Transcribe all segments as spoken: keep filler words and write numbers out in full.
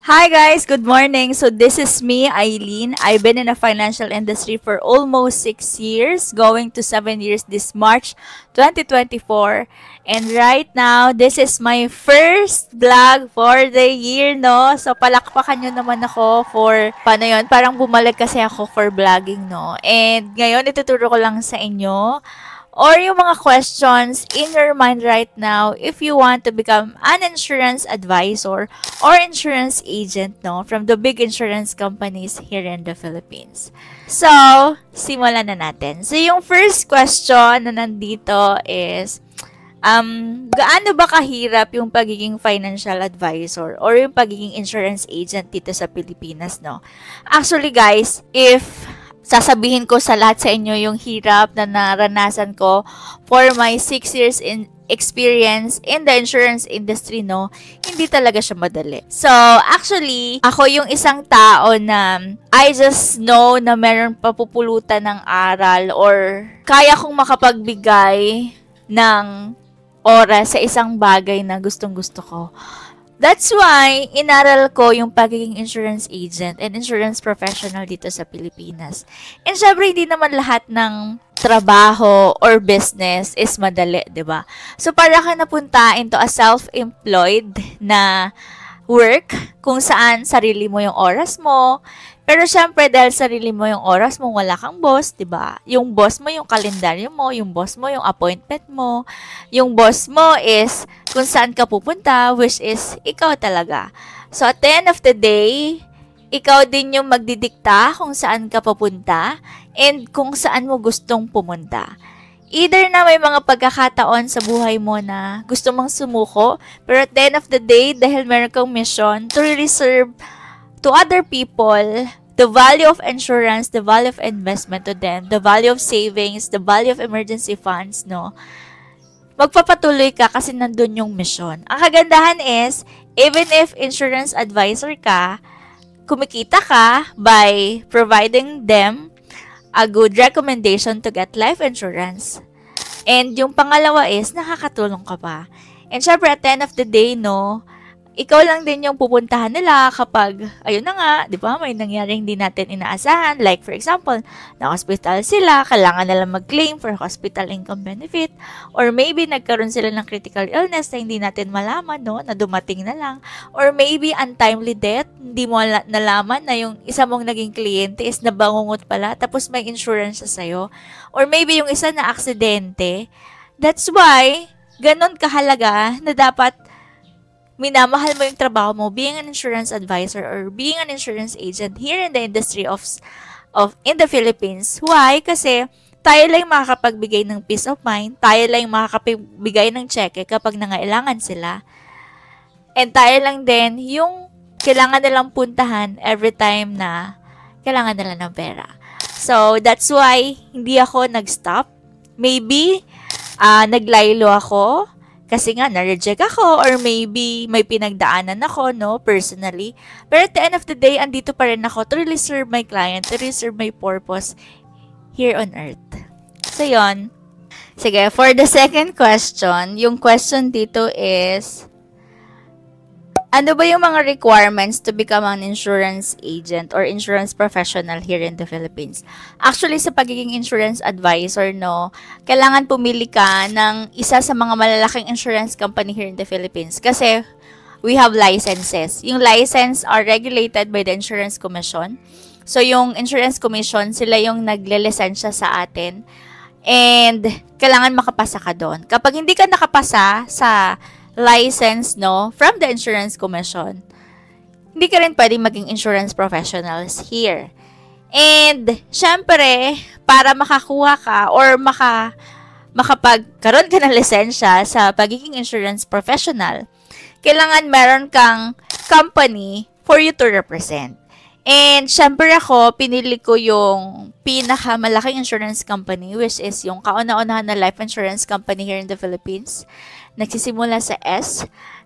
Hi guys, good morning. So this is me, Eileen. I've been in the financial industry for almost six years, going to seven years this March twenty twenty-four. And right now, this is my first vlog for the year, no? So palakpakan nyo naman ako for, paano yun? Parang bumalik kasi ako for vlogging, no? And ngayon, ituturo ko lang sa inyo or yung mga questions in your mind right now if you want to become an insurance advisor or insurance agent, no, from the big insurance companies here in the Philippines. So, simulan na natin. So, yung first question na nandito is, um, gaano ba kahirap yung pagiging financial advisor or yung pagiging insurance agent dito sa Pilipinas, no? Actually, guys, if sasabihin ko sa lahat sa inyo yung hirap na naranasan ko for my six years in experience in the insurance industry, no, hindi talaga siya madali. So, actually, ako yung isang tao na I just know na meron papupulutan ng aral or kaya kong makapagbigay ng oras sa isang bagay na gustong-gusto ko. That's why, inaral ko yung pagiging insurance agent and insurance professional dito sa Pilipinas. And syempre, hindi naman lahat ng trabaho or business is madali, di ba? So, para ka napunta into a self-employed na work kung saan sarili mo yung oras mo. Pero syempre, dahil sarili mo yung oras mo, wala kang boss, di ba? Yung boss mo yung kalendaryo mo, yung boss mo yung appointment mo, yung boss mo is kung saan ka pupunta, which is ikaw talaga. So, at the end of the day, ikaw din yung magdidikta kung saan ka pupunta and kung saan mo gustong pumunta. Either na may mga pagkakataon sa buhay mo na gusto mong sumuko, pero at the end of the day, dahil meron kang mission to really serve to other people, the value of insurance, the value of investment to them, the value of savings, the value of emergency funds, no? Magpapatuloy ka kasi nandun yung mission. Ang kagandahan is, even if insurance advisor ka, kumikita ka by providing them a good recommendation to get life insurance. And yung pangalawa is, nakakatulong ka pa. And syempre, at the end of the day, no, ikaw lang din yung pupuntahan nila kapag, ayun na nga, di ba, may nangyaring hindi natin inaasahan. Like, for example, na-hospital sila, kailangan nila mag-claim for hospital income benefit. Or maybe, nagkaroon sila ng critical illness na hindi natin malaman, no, na dumating na lang. Or maybe, untimely death, hindi mo nalaman na yung isa mong naging kliyente is nabangungot pala, tapos may insurance sa sayo. Or maybe, yung isa na aksidente. That's why, ganon kahalaga na dapat minamahal mo yung trabaho mo being an insurance advisor or being an insurance agent here in the industry of of in the Philippines. Why? Kasi tayo lang makakapagbigay ng peace of mind, tayo lang makakapagbigay ng cheque kapag nangailangan sila. And tayo lang din yung kailangan nilang puntahan every time na kailangan nila ng pera. So, that's why hindi ako nag-stop. Maybe, uh, naglaylo ako kasi nga, na-reject ako or maybe may pinagdaanan ako, no, personally. Pero at the end of the day, andito pa rin ako to really serve my client, to really serve my purpose here on earth. So, yun. Sige, for the second question, yung question dito is, ano ba yung mga requirements to become an insurance agent or insurance professional here in the Philippines? Actually, sa pagiging insurance advisor, no, kailangan pumili ka ng isa sa mga malalaking insurance company here in the Philippines. Kasi, we have licenses. Yung license are regulated by the Insurance Commission. So, yung Insurance Commission, sila yung nagle-lisensya sa atin. And, kailangan makapasa ka doon. Kapag hindi ka nakapasa sa license, no, from the Insurance Commission, hindi ka rin pwedeng maging insurance professionals here. And, syempre, para makakuha ka or maka, makapagkaroon ka ng lisensya sa pagiging insurance professional, kailangan meron kang company for you to represent. And, syempre ako, pinili ko yung pinakamalaking insurance company, which is yung kauna-unahan na life insurance company here in the Philippines. Nagsisimula sa S.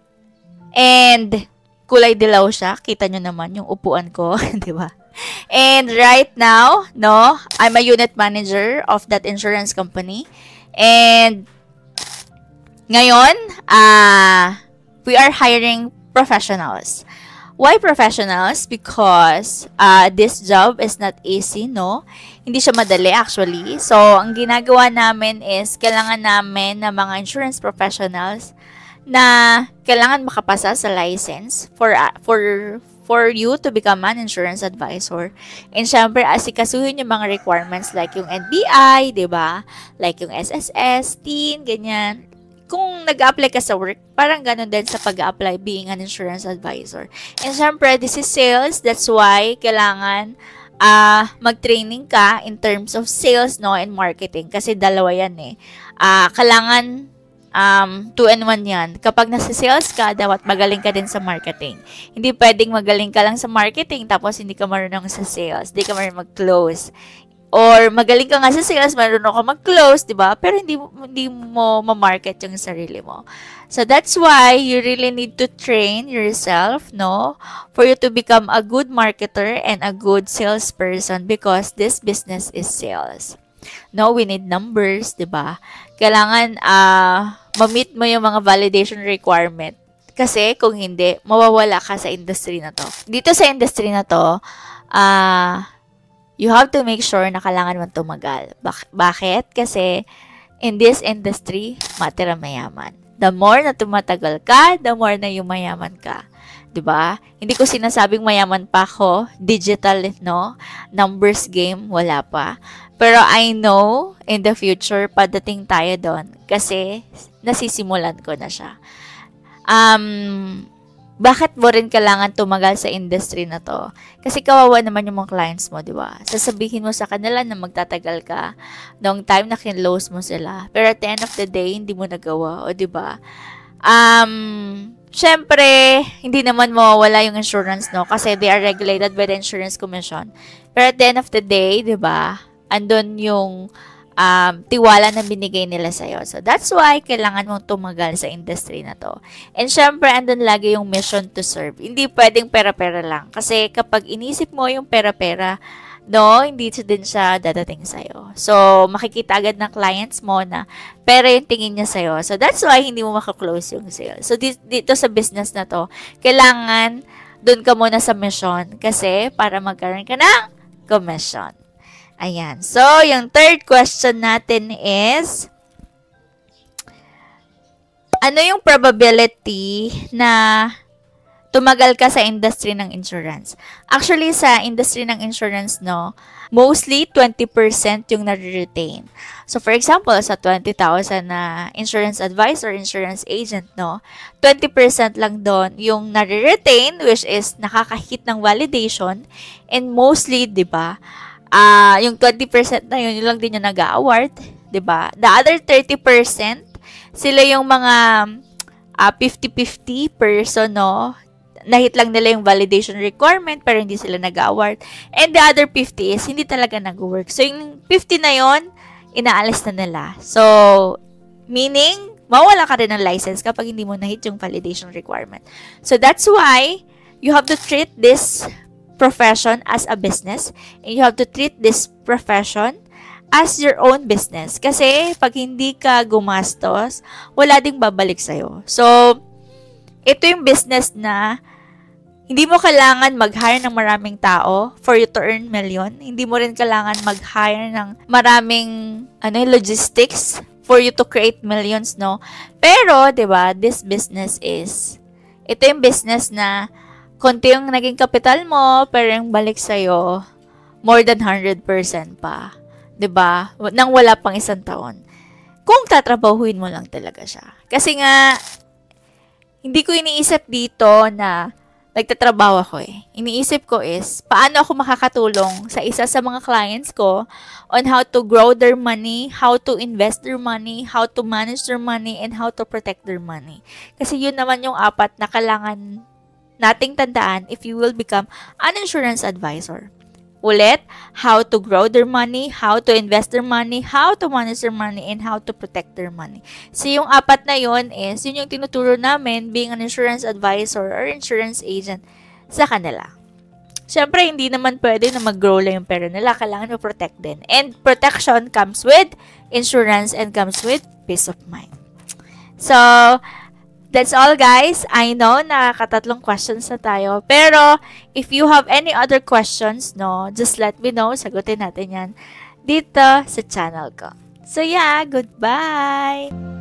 And, kulay dilaw siya. Kita nyo naman yung upuan ko, di ba? And right now, no, I'm a unit manager of that insurance company. And, ngayon, ah, uh, we are hiring professionals. Why professionals? Because uh, this job is not easy, no? Hindi siya madali actually. So, ang ginagawa namin is kailangan namin ng mga insurance professionals na kailangan makapasa sa license for uh, for for you to become an insurance advisor. And syempre, asikasuhin yung mga requirements like yung N B I, 'di ba? Like yung S S S, T I N, ganyan. Kung nag-apply ka sa work, parang ganun din sa pag-apply being an insurance advisor. And syempre, this is sales. That's why kailangan uh, mag-training ka in terms of sales, no, and marketing. Kasi dalawa yan eh. Uh, kailangan um, two and one yan. Kapag nasa sales ka, dapat magaling ka din sa marketing. Hindi pwedeng magaling ka lang sa marketing tapos hindi ka marunong sa sales. Hindi ka marunong mag-close. Or magaling ka nga sa sales, marunong ka mag-close, di ba? Pero hindi, hindi mo ma-market yung sarili mo. So, that's why you really need to train yourself, no? For you to become a good marketer and a good salesperson because this business is sales. No, we need numbers, di ba? Kailangan uh, ma-meet mo yung mga validation requirement. Kasi kung hindi, mawawala ka sa industry na to. Dito sa industry na to, ah... Uh, you have to make sure na kailangan mo tumagal. Bak- bakit? Kasi in this industry, matira mayaman. The more na tumatagal ka, the more na yumayaman ka. 'Di ba? Hindi ko sinasabing mayaman pa ako. Digital, no? Numbers game, wala pa. Pero I know, in the future, padating tayo doon. Kasi nasisimulan ko na siya. Um... Bakit mo rin kailangan tumagal sa industry na to? Kasi kawawa naman yung mga clients mo, di ba? Sasabihin mo sa kanila na magtatagal ka noong time na kinlose mo sila. Pero at the end of the day, hindi mo nagawa, o di ba? Um, syempre, hindi naman mawawala yung insurance, no? Kasi they are regulated by the Insurance Commission. Pero at the end of the day, di ba? Andun yung Um, tiwala na binigay nila sa'yo. So, that's why kailangan mong tumagal sa industry na to. And syempre, andun lagi yung mission to serve. Hindi pwedeng pera-pera lang. Kasi kapag inisip mo yung pera-pera, no, hindi din siya dadating sa'yo. So, makikita agad ng clients mo na pera yung tingin niya sa'yo. So, that's why hindi mo makaklose yung sale. So, dito sa business na to, kailangan dun ka muna sa mission. Kasi, para magkaroon ka ng commission. Ayan. So, yung third question natin is, ano yung probability na tumagal ka sa industry ng insurance? Actually, sa industry ng insurance, no, mostly twenty percent yung nare-retain. So, for example, sa twenty thousand na insurance advisor, insurance agent, no, twenty percent lang doon yung nare-retain, which is nakaka-hit ng validation, and mostly, di ba, Ah, uh, yung twenty percent na yun, yun lang din yung nag-award, 'di ba? The other thirty percent, sila yung mga uh, fifty fifty person, no? Nahit lang nila yung validation requirement pero hindi sila nag-award. And the other fifty is hindi talaga nag-work. So, yung fifty na yon, inaalis na nila. So, meaning, mawala ka rin ng license kapag hindi mo nahit yung validation requirement. So, that's why you have to treat this profession as a business, and you have to treat this profession as your own business. Kasi pag hindi ka gumastos, wala ding babalik sa'yo. So, ito yung business na hindi mo kailangan mag-hire ng maraming tao for you to earn million. Hindi mo rin kailangan mag-hire ng maraming ano, logistics for you to create millions, no? Pero, di ba, this business is, ito yung business na konti yung naging kapital mo, pero yung balik sa'yo, more than one hundred percent pa. 'Di ba? Nang wala pang isang taon. Kung tatrabahuin mo lang talaga siya. Kasi nga, hindi ko iniisip dito na nagtatrabaho ako eh. Iniisip ko is, paano ako makakatulong sa isa sa mga clients ko on how to grow their money, how to invest their money, how to manage their money, and how to protect their money. Kasi yun naman yung apat na kailangan nating tandaan if you will become an insurance advisor. Ulit, how to grow their money, how to invest their money, how to manage their money, and how to protect their money. So, yung apat na yon is, yun yung tinuturo namin being an insurance advisor or insurance agent sa kanila. Siyempre, hindi naman pwede na mag-grow lang yung pera nila. Kailangan mo-protect din. And protection comes with insurance and comes with peace of mind. So, That's all, guys. I know nakakatatlong questions na tayo. Pero, if you have any other questions, no, just let me know. Sagutin natin yan dito sa channel ko. So, yeah, goodbye!